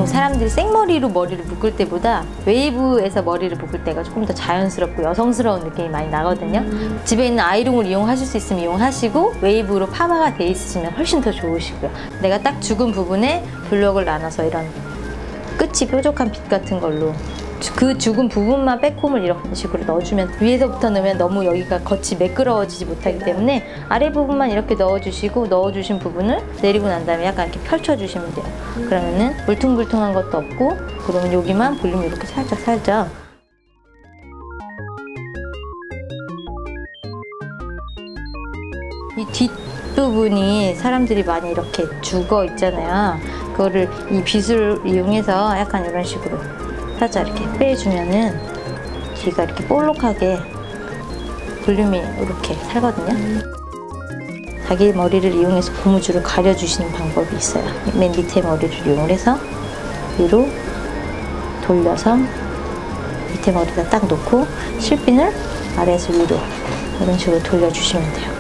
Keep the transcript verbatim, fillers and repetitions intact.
사람들이 생머리로 머리를 묶을 때보다 웨이브에서 머리를 묶을 때가 조금 더 자연스럽고 여성스러운 느낌이 많이 나거든요. 음. 집에 있는 아이롱을 이용하실 수 있으면 이용하시고 웨이브로 파마가 돼 있으시면 훨씬 더 좋으시고요. 내가 딱 죽은 부분에 블럭을 나눠서 이런 끝이 뾰족한 빗 같은 걸로 그 죽은 부분만 백홈을 이런 식으로 넣어주면, 위에서부터 넣으면 너무 여기가 겉이 매끄러워지지 못하기 때문에 아래 부분만 이렇게 넣어주시고, 넣어주신 부분을 내리고 난 다음에 약간 이렇게 펼쳐주시면 돼요. 그러면은 울퉁불퉁한 것도 없고, 그러면 여기만 볼륨이 이렇게 살짝 살짝. 이 뒷부분이 사람들이 많이 이렇게 죽어 있잖아요. 그거를 이 빗을 이용해서 약간 이런 식으로 살짝 이렇게 빼주면은 뒤가 이렇게 볼록하게 볼륨이 이렇게 살거든요. 자기 머리를 이용해서 고무줄을 가려주시는 방법이 있어요. 맨 밑에 머리를 이용해서 위로 돌려서 밑에 머리에다 딱 놓고 실핀을 아래에서 위로 이런 식으로 돌려주시면 돼요.